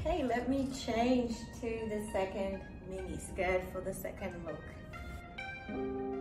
Okay, let me change to the second mini skirt for the second look.